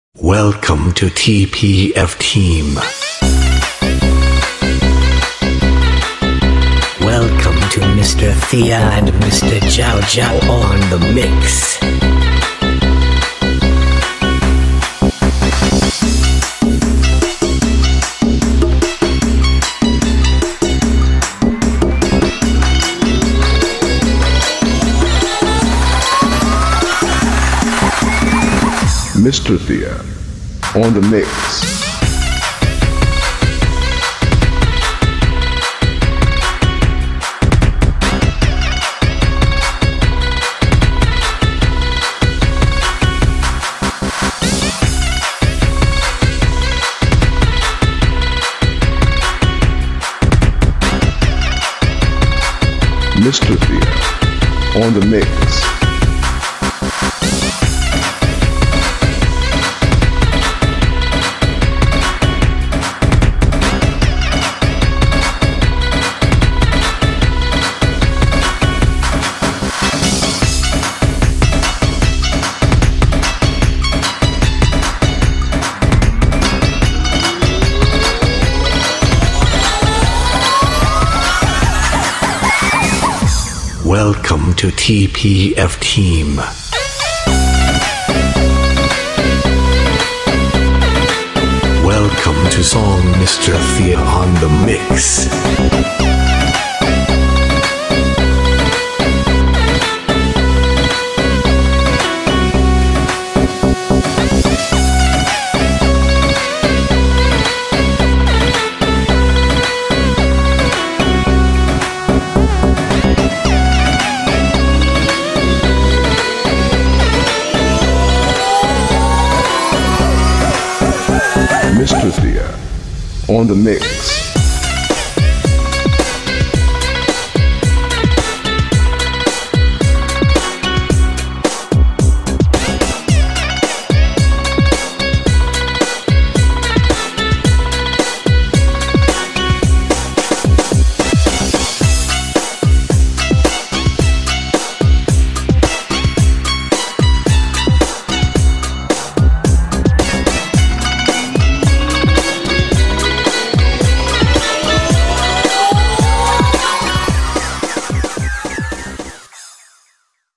Welcome to TPF Team. Welcome to Mr. Thea and Mr. Jiao Jiao on the mix. Mr. Thea on the mix. Mr. Thea on the mix. Welcome to TPF Team. Welcome to song Mr. Thea on the mix. Mr. Thea on the mix.